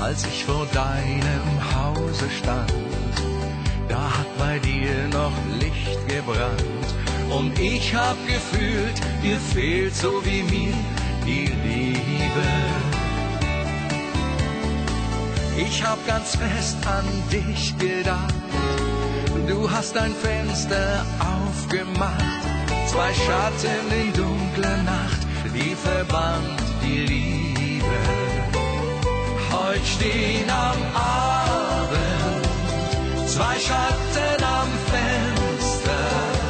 als ich vor deinem Hause stand. Da hat bei dir noch Licht gebrannt und ich hab gefühlt, dir fehlt so wie mir die Liebe. Ich hab ganz fest an dich gedacht, du hast dein Fenster aufgemacht, zwei Schatten in dunkler Nacht, die verband die Liebe. Heut stehen am Abend zwei Schatten am Fenster,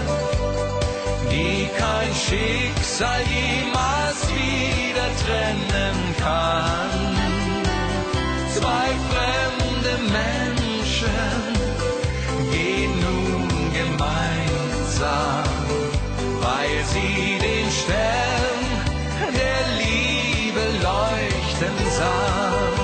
die kein Schicksal jemals wieder trennen kann. Zwei fremde Menschen gehen nun gemeinsam, weil sie den Stern der Liebe leuchten sahen.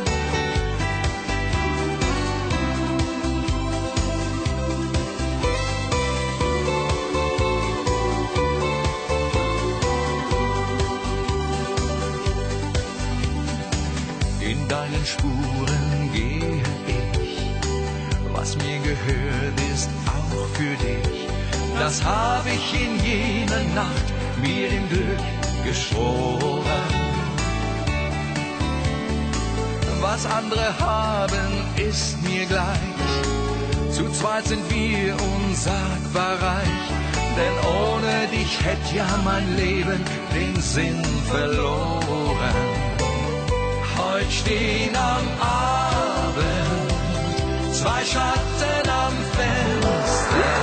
In deinen Spuren gehe ich, was mir gehört ist auch für dich. Das hab ich in jener Nacht mir im Glück geschworen. Was andere haben, ist mir gleich. Zu zweit sind wir unsagbar reich, denn ohne dich hätte ja mein Leben den Sinn verloren. Heut stehen am Abend zwei Schatten am Fenster,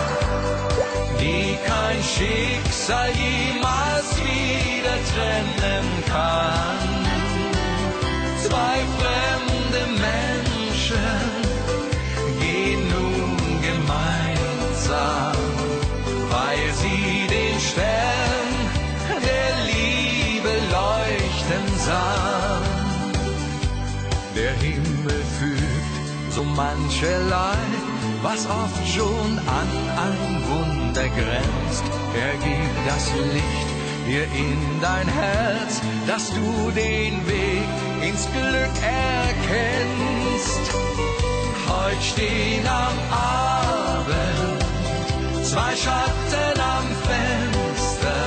die kein Schicksal jemals wieder trennen kann. Zwei fremde Menschen gehen nun gemeinsam, weil sie den Stern der Liebe leuchten sahen. Der Himmel fügt so mancherlei, was oft schon an ein Wunder grenzt. Er gibt das Licht hier in dein Herz, dass du den Weg ins Glück erkennst. Heut stehen am Abend zwei Schatten am Fenster,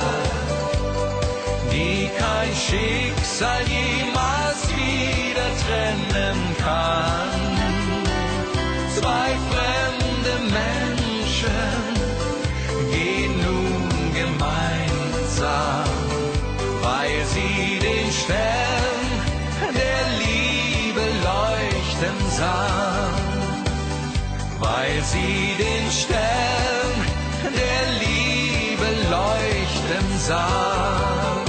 die kein Schicksal jemals wieder trennen kann. Zwei fremde Menschen gehen nun gemeinsam, weil sie den Stern der Liebe leuchten sahen. Weil sie den Stern der Liebe leuchten sahen.